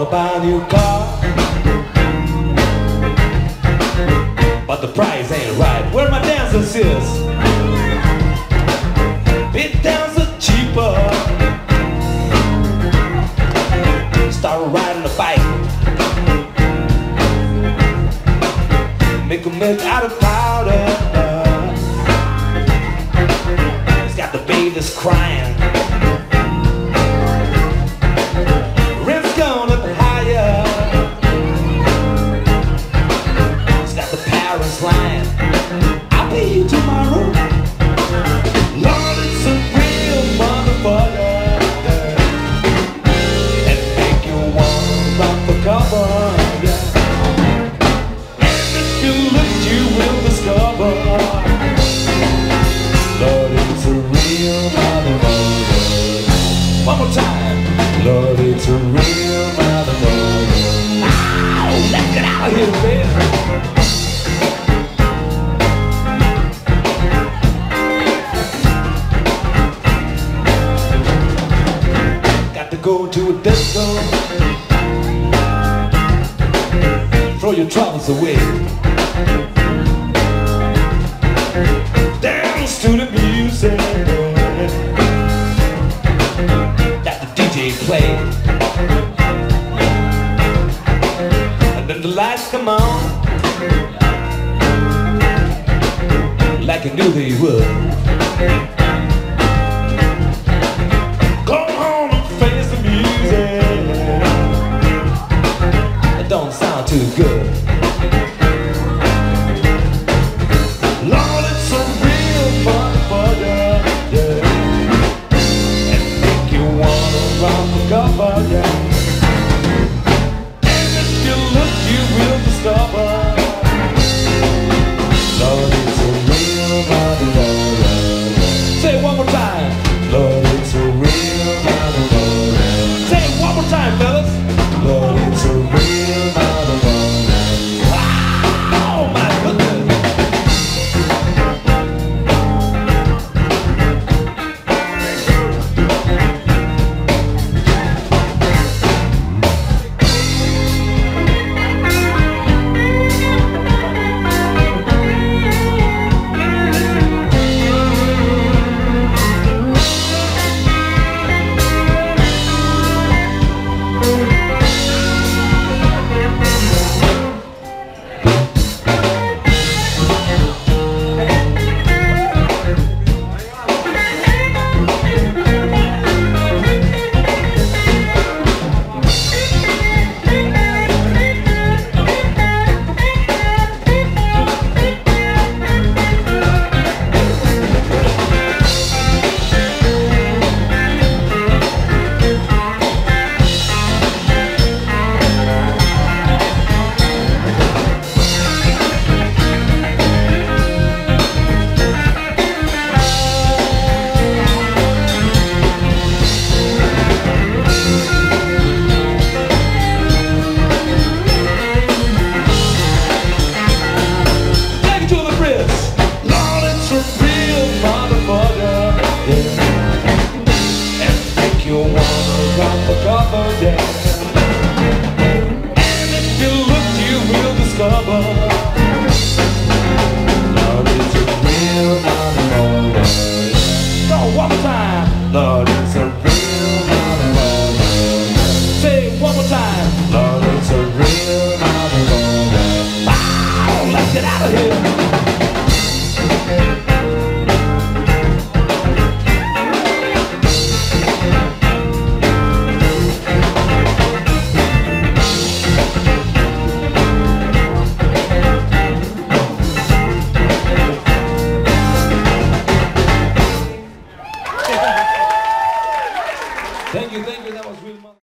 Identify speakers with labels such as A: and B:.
A: wanna buy a new car, but the price ain't right. Where my dancers sis? Bit downs are cheaper. Start riding a bike, make a milk out of powder. It's got the babies crying. Rent's going up higher. It's got the parents lying. I'll pay you tomorrow. Lord, it's a real motherfucker, and make you wanna run for cover. One more time. Lord, it's a real motherfucker. Ow, let's get out of here, baby. Got to go to a disco. Throw your troubles away. Dance to the music play, and then the lights come on like I knew they would. Go home and face the music. It don't sound too good. Lord, it's a real motherfucker, yeah. Run for cover, yeah. And if you look, you will discover. Lord, it's a real motherfucker. Say it one more time. Lord, it's a real motherfucker. Say it one more time, fellas. Lord, it's a real motherfucker. Oh my goodness. And if you look, you will discover. Lord, it's a real motherfucker. Go one more time. Lord, it's a real motherfucker. Say it one more time. Lord, it's a real motherfucker. Wow, let's get out of here. Thank you, that was real.